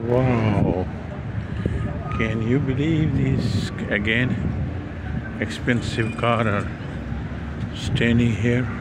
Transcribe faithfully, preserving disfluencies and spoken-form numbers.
Wow, can you believe this again? Expensive car are standing here.